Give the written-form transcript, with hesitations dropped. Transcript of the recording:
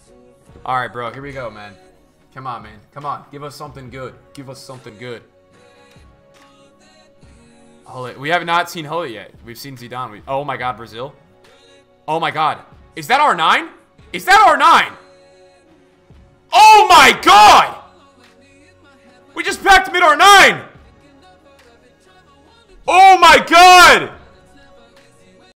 Alright, bro. Here we go, man. Come on, man. Come on. Give us something good. Give us something good. Hullet. We have not seen Hullet yet. We've seen Zidane. Oh my god, Brazil. Oh my god. Is that R9? Is that R9? Oh my god! We just packed mid R9! Oh my god!